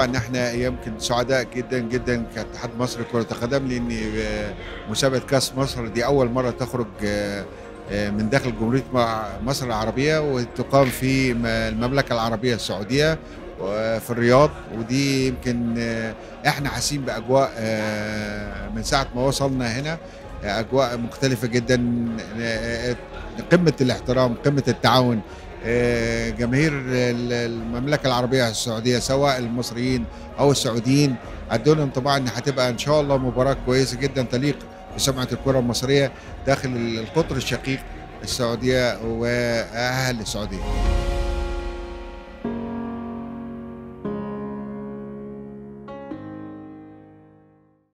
طبعا احنا يمكن سعداء جدا جدا كاتحاد مصر لكرة القدم، لان مسابقة كاس مصر دي اول مرة تخرج من داخل جمهورية مصر العربية، وتقام في المملكة العربية السعودية في الرياض. ودي يمكن احنا حاسين باجواء من ساعة ما وصلنا هنا، اجواء مختلفة جدا، قمة الاحترام، قمة التعاون. جماهير المملكة العربية السعودية سواء المصريين أو السعوديين ادونا انطباع ان هتبقى ان شاء الله مباراة كويسة جدا تليق بسمعة الكرة المصرية داخل القطر الشقيق السعودية وأهل السعودية.